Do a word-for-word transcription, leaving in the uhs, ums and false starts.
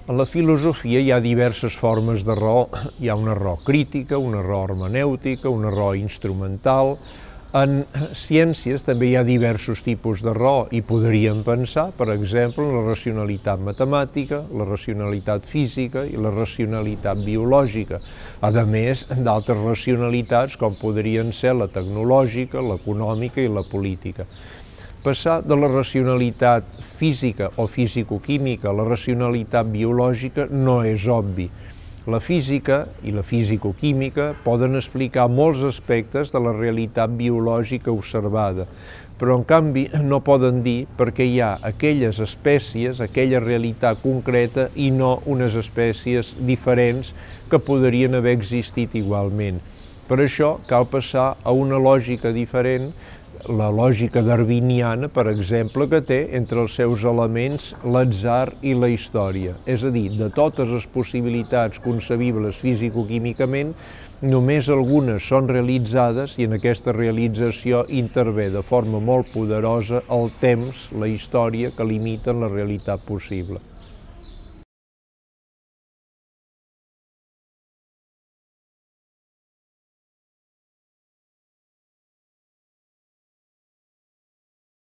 En la filosofia hi ha diverses formes de raó. Hi ha una raó crítica, una raó hermenèutica, una raó instrumental. En ciències també hi ha diversos tipus de raó i podríem pensar, per exemple, en la racionalitat matemàtica, la racionalitat física i la racionalitat biològica, a més d'altres racionalitats com podrien ser la tecnològica, l'econòmica i la política. Passar de la racionalitat física o fisicoquímica a la racionalitat biològica no és obvi. La física i la fisicoquímica poden explicar molts aspectes de la realitat biològica observada, però en canvi no poden dir perquè hi ha aquelles espècies, aquella realitat concreta i no unes espècies diferents que podrien haver existit igualment. Per això cal passar a una lògica diferent, la lògica darwiniana, per exemple, que té entre els seus elements l'atzar i la història. És a dir, de totes les possibilitats concebibles fisicoquímicament, només algunes són realitzades i en aquesta realització intervé de forma molt poderosa el temps, la història, que limiten la realitat possible.